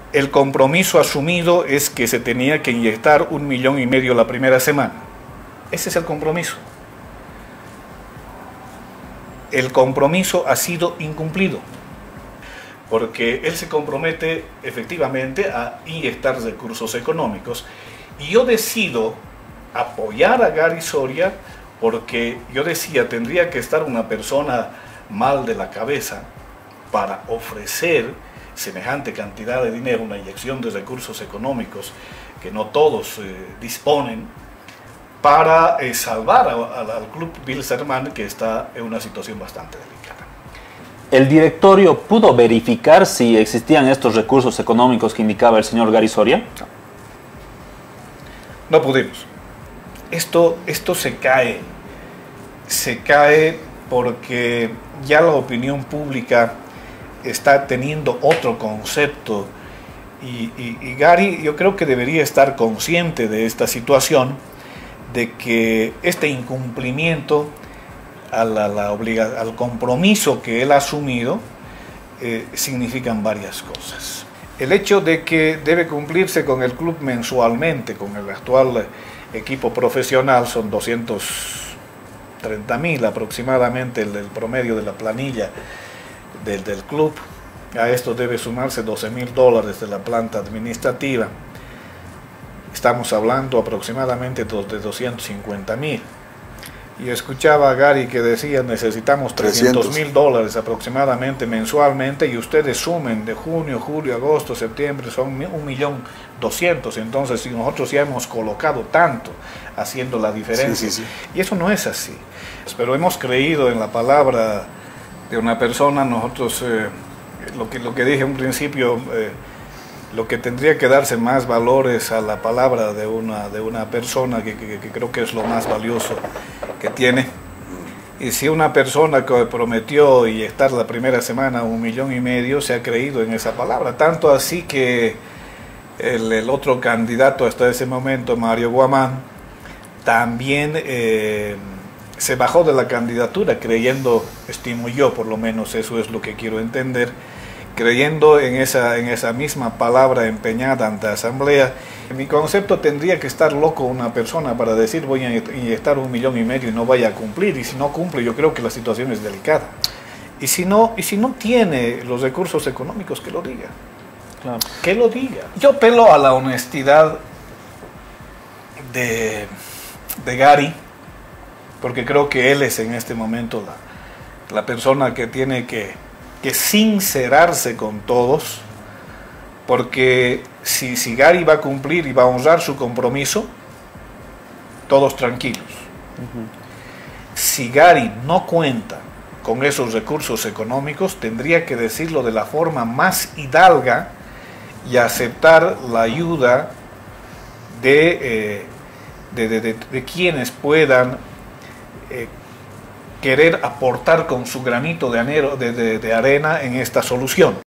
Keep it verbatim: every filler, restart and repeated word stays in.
el compromiso asumido es que se tenía que inyectar un millón y medio la primera semana. Ese es el compromiso. El compromiso ha sido incumplido, porque él se compromete efectivamente a inyectar recursos económicos, y yo decido apoyar a Gary Soria porque yo decía, tendría que estar una persona mal de la cabeza para ofrecer semejante cantidad de dinero, una inyección de recursos económicos que no todos eh, disponen, para eh, salvar a, a, al club Bilzerman, que está en una situación bastante delicada. ¿El directorio pudo verificar si existían estos recursos económicos que indicaba el señor Gary Soria? No, no pudimos. Esto, esto se cae, se cae porque ya la opinión pública está teniendo otro concepto, y, y, y Gary yo creo que debería estar consciente de esta situación, de que este incumplimiento a la, la obliga, al compromiso que él ha asumido eh, significan varias cosas. El hecho de que debe cumplirse con el club mensualmente, con el actual equipo profesional, son doscientos treinta mil aproximadamente el, el promedio de la planilla del, del club. A esto debe sumarse doce mil dólares de la planta administrativa. Estamos hablando aproximadamente de doscientos cincuenta mil. Y escuchaba a Gary que decía, necesitamos trescientos mil dólares aproximadamente mensualmente, y ustedes sumen de junio, julio, agosto, septiembre, son un millón doscientos. Entonces, si nosotros ya hemos colocado tanto haciendo la diferencia, sí, sí, sí. Y eso no es así. Pero hemos creído en la palabra de una persona. Nosotros, eh, lo, que, lo que dije en un principio, eh, lo que tendría que darse más valor es a la palabra de una, de una persona que, que, que creo que es lo más valioso que tiene. Y si una persona que prometió y estar la primera semana un millón y medio, se ha creído en esa palabra, tanto así que el, el otro candidato hasta ese momento, Mario Guamán, también eh, se bajó de la candidatura creyendo, estimo yo, por lo menos eso es lo que quiero entender, creyendo en esa, en esa misma palabra empeñada ante la asamblea. En mi concepto, tendría que estar loco una persona para decir voy a inyectar un millón y medio y no vaya a cumplir, y si no cumple yo creo que la situación es delicada. Y si no, y si no tiene los recursos económicos, que lo diga. Claro. Que lo diga. Yo apelo a la honestidad de, de Gary, porque creo que él es en este momento la, la persona que tiene que que sincerarse con todos, porque si, si Gary va a cumplir y va a honrar su compromiso, todos tranquilos. Uh-huh. Si Gary no cuenta con esos recursos económicos, tendría que decirlo de la forma más hidalga y aceptar la ayuda de, eh, de, de, de, de quienes puedan eh, querer aportar con su granito de, anero, de, de, de arena en esta solución.